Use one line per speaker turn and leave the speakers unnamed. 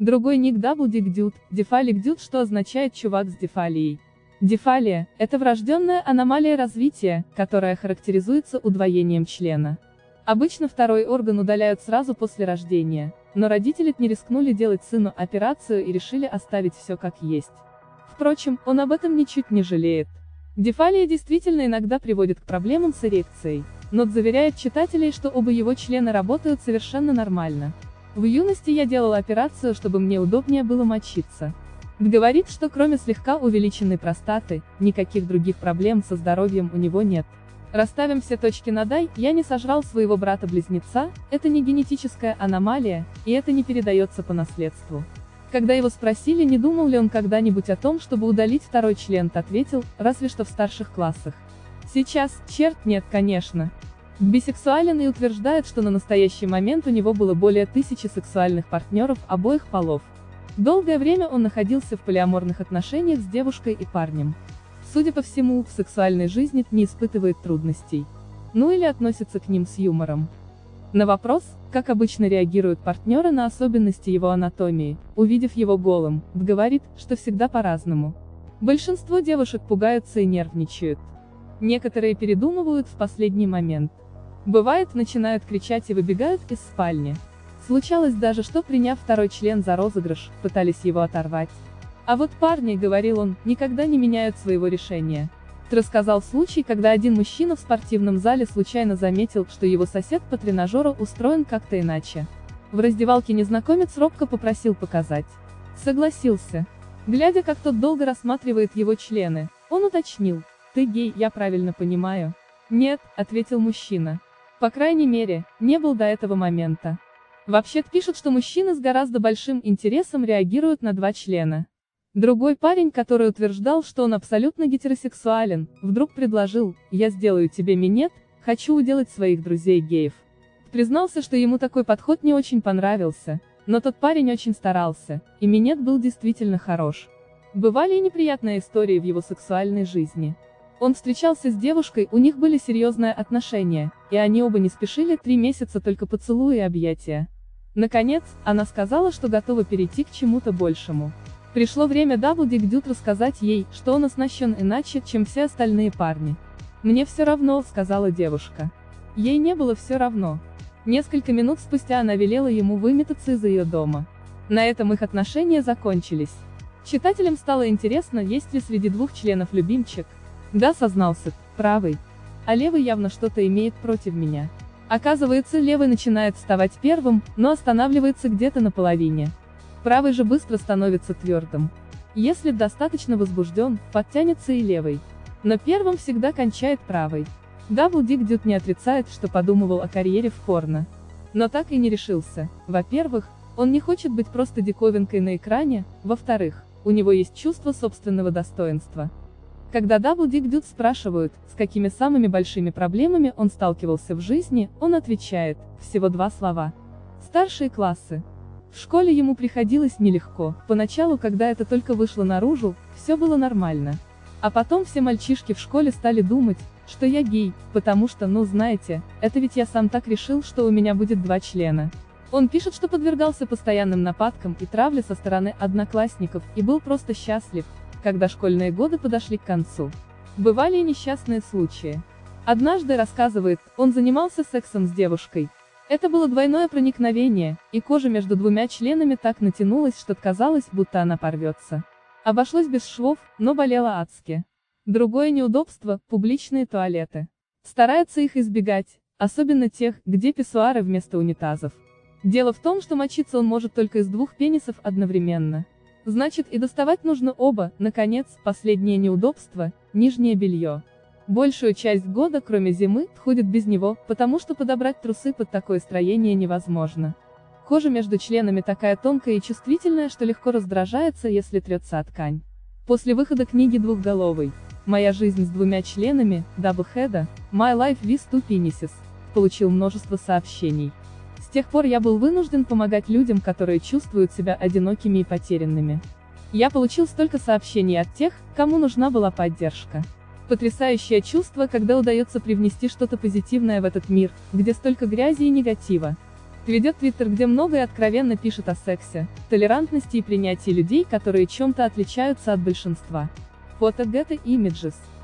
Другой ник Double Dick Dude, Дефалик Dude, что означает чувак с дефалией. Дефалия – это врожденная аномалия развития, которая характеризуется удвоением члена. Обычно второй орган удаляют сразу после рождения, но родители не рискнули делать сыну операцию и решили оставить все как есть. Впрочем, он об этом ничуть не жалеет. Дефалия действительно иногда приводит к проблемам с эрекцией, но заверяет читателей, что оба его члена работают совершенно нормально. В юности я делал операцию, чтобы мне удобнее было мочиться. Говорит, что кроме слегка увеличенной простаты, никаких других проблем со здоровьем у него нет. Расставим все точки над «и», я не сожрал своего брата-близнеца, это не генетическая аномалия, и это не передается по наследству. Когда его спросили, не думал ли он когда-нибудь о том, чтобы удалить второй член, ответил, разве что в старших классах. Сейчас, черт нет, конечно. Бисексуален и утверждает, что на настоящий момент у него было более 1000 сексуальных партнеров обоих полов. Долгое время он находился в полиаморных отношениях с девушкой и парнем. Судя по всему, в сексуальной жизни не испытывает трудностей. Ну или относится к ним с юмором. На вопрос, как обычно реагируют партнеры на особенности его анатомии, увидев его голым, говорит, что всегда по-разному. Большинство девушек пугаются и нервничают. Некоторые передумывают в последний момент. Бывает, начинают кричать и выбегают из спальни. Случалось даже, что, приняв второй член за розыгрыш, пытались его оторвать. А вот парни, говорил он, никогда не меняют своего решения. Рассказал случай, когда один мужчина в спортивном зале случайно заметил, что его сосед по тренажеру устроен как-то иначе. В раздевалке незнакомец робко попросил показать. Согласился. Глядя, как тот долго рассматривает его члены, он уточнил: «Ты гей, я правильно понимаю?» «Нет», — ответил мужчина. По крайней мере, не был до этого момента. Вообще-то пишут, что мужчины с гораздо большим интересом реагируют на два члена. Другой парень, который утверждал, что он абсолютно гетеросексуален, вдруг предложил: «Я сделаю тебе минет, хочу уделать своих друзей геев». Признался, что ему такой подход не очень понравился, но тот парень очень старался, и минет был действительно хорош. Бывали и неприятные истории в его сексуальной жизни. Он встречался с девушкой, у них были серьезные отношения, и они оба не спешили 3 месяца только поцелуи и объятия. Наконец, она сказала, что готова перейти к чему-то большему. Пришло время Double Dick Dude рассказать ей, что он оснащен иначе, чем все остальные парни. «Мне все равно», — сказала девушка. Ей не было все равно. Несколько минут спустя она велела ему выметаться из ее дома. На этом их отношения закончились. Читателям стало интересно, есть ли среди двух членов любимчик. «Да», — сознался, — «правый. А левый явно что-то имеет против меня». Оказывается, левый начинает вставать первым, но останавливается где-то на половине. Правый же быстро становится твердым. Если достаточно возбужден, подтянется и левый. Но первым всегда кончает правый. Double Dick Dude не отрицает, что подумывал о карьере в порно. Но так и не решился. Во-первых, он не хочет быть просто диковинкой на экране, во-вторых, у него есть чувство собственного достоинства. Когда Double Dick Dude спрашивают, с какими самыми большими проблемами он сталкивался в жизни, он отвечает, всего 2 слова. Старшие классы. В школе ему приходилось нелегко, поначалу, когда это только вышло наружу, все было нормально. А потом все мальчишки в школе стали думать, что я гей, потому что, ну знаете, это ведь я сам так решил, что у меня будет 2 члена. Он пишет, что подвергался постоянным нападкам и травле со стороны одноклассников, и был просто счастлив, когда школьные годы подошли к концу. Бывали и несчастные случаи. Однажды, рассказывает, он занимался сексом с девушкой. Это было двойное проникновение, и кожа между 2 членами так натянулась, что казалось, будто она порвется. Обошлось без швов, но болело адски. Другое неудобство – публичные туалеты. Стараются их избегать, особенно тех, где писсуары вместо унитазов. Дело в том, что мочиться он может только из 2 пенисов одновременно. Значит, и доставать нужно оба. Наконец, последнее неудобство – нижнее белье. Большую часть года, кроме зимы, ходит без него, потому что подобрать трусы под такое строение невозможно. Кожа между членами такая тонкая и чувствительная, что легко раздражается, если трется о ткань. После выхода книги «Двухголовый. Моя жизнь с 2 членами», Doublehead, «My Life with Two Penises», получил множество сообщений. С тех пор я был вынужден помогать людям, которые чувствуют себя одинокими и потерянными. Я получил столько сообщений от тех, кому нужна была поддержка. Потрясающее чувство, когда удается привнести что-то позитивное в этот мир, где столько грязи и негатива. Ведет Твиттер, где много и откровенно пишет о сексе, толерантности и принятии людей, которые чем-то отличаются от большинства. Фото Getty Images.